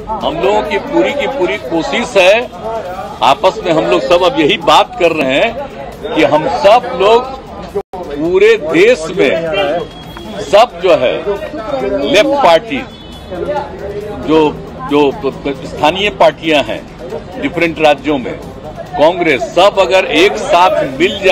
हम लोगों की पूरी कोशिश है। आपस में हम लोग सब अब यही बात कर रहे हैं कि हम सब लोग पूरे देश में सब जो है लेफ्ट पार्टी जो स्थानीय पार्टियां हैं डिफरेंट राज्यों में, कांग्रेस, सब अगर एक साथ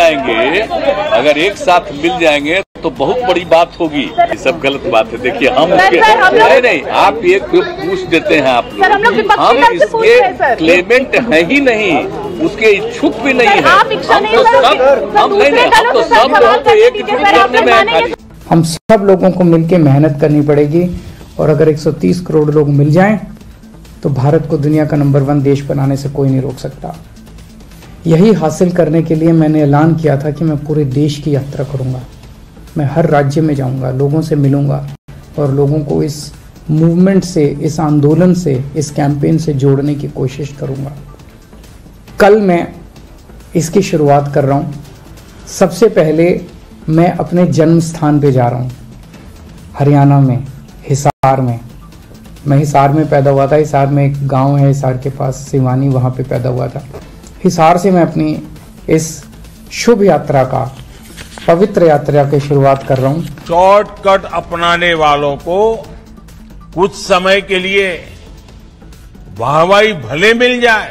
मिल जाएंगे तो बहुत बड़ी बात होगी। ये सब गलत बात है। देखिए हम उसके नहीं, आप ये पूछ देते हैं आप लोग, हम इसके क्लेमेंट है ही नहीं, उसके इच्छुक भी नहीं है। हम सब लोगों को मिलकर मेहनत करनी पड़ेगी और अगर 130 करोड़ लोग मिल जाएं तो भारत को दुनिया का नंबर 1 देश बनाने से कोई नहीं रोक सकता। यही हासिल करने के लिए मैंने ऐलान किया था कि मैं पूरे देश की यात्रा करूंगा। मैं हर राज्य में जाऊंगा, लोगों से मिलूंगा और लोगों को इस मूवमेंट से, इस आंदोलन से, इस कैंपेन से जोड़ने की कोशिश करूंगा। कल मैं इसकी शुरुआत कर रहा हूं। सबसे पहले मैं अपने जन्म स्थान पे जा रहा हूं, हरियाणा में, हिसार में। मैं हिसार में पैदा हुआ था। हिसार में एक गांव है, हिसार के पास सिवानी, वहां पे पैदा हुआ था। हिसार से मैं अपनी इस शुभ यात्रा का, पवित्र यात्रा की शुरुआत कर रहा हूं। शॉर्टकट अपनाने वालों को कुछ समय के लिए वाहवाही भले मिल जाए,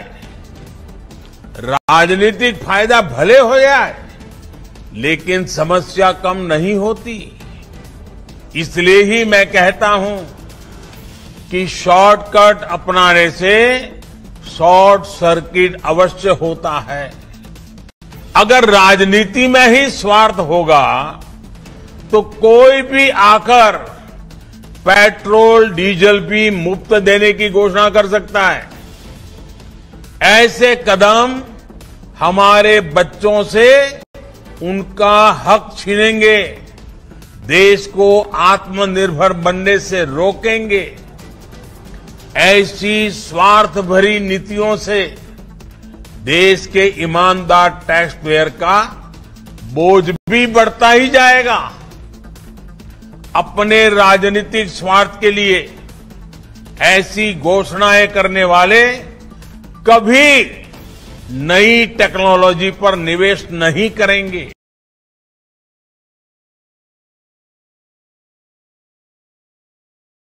राजनीतिक फायदा भले हो जाए, लेकिन समस्या कम नहीं होती। इसलिए ही मैं कहता हूं कि शॉर्टकट अपनाने से शॉर्ट सर्किट अवश्य होता है। अगर राजनीति में ही स्वार्थ होगा तो कोई भी आकर पेट्रोल डीजल भी मुफ्त देने की घोषणा कर सकता है। ऐसे कदम हमारे बच्चों से उनका हक छीनेंगे, देश को आत्मनिर्भर बनने से रोकेंगे। ऐसी स्वार्थ भरी नीतियों से देश के ईमानदार टैक्स पेयर का बोझ भी बढ़ता ही जाएगा। अपने राजनीतिक स्वार्थ के लिए ऐसी घोषणाएं करने वाले कभी नई टेक्नोलॉजी पर निवेश नहीं करेंगे।